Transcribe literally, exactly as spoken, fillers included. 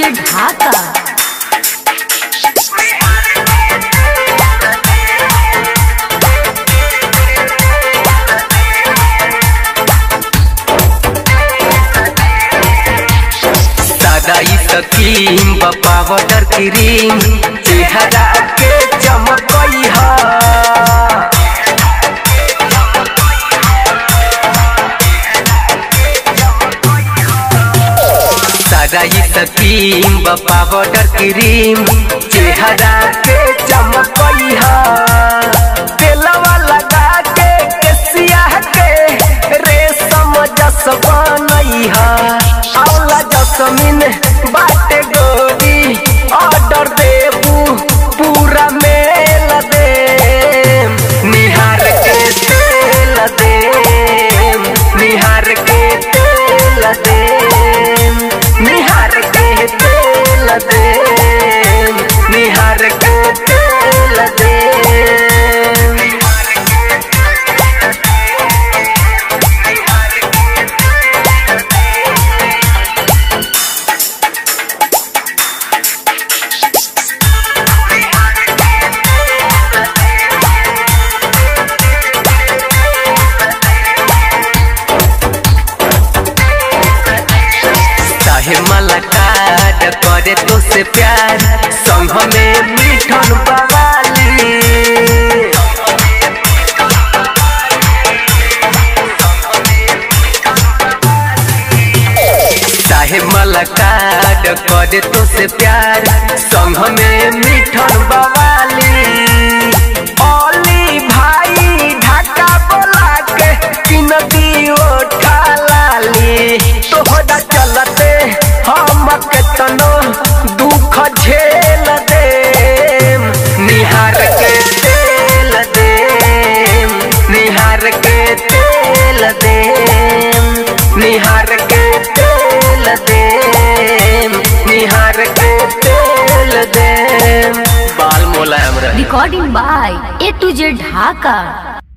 Z Dhaka. सकीम powder cream चेहरा के चमकई है। सारा सकीम पाउडर क्रीम चेहरा के चमकई है। तेलवा लगा के केसिया के रेशम जस बनई है। औला जसमीन बाटे गोरी ऑर्डर देबू पूरा मेल दे। निहार के तेल दे, निहार के तेल दे, निहार के तेल दे, निहार के तेल दे। मलकार करे तो से प्यार संग में मीठन बवाली। चाहे मलकार करे तो से प्यार संग में मीठन बवाली। ओली भाई ढाका बोला के किन दियो ठालाली। तोहरा चलते हम केतनो दुख झेल दे। निहार के तेल दे, निहार के तेल दे, निहार के तेल दे, निहार के तेल दे। बाल मोला हमरा recording by A to Z Dhaka.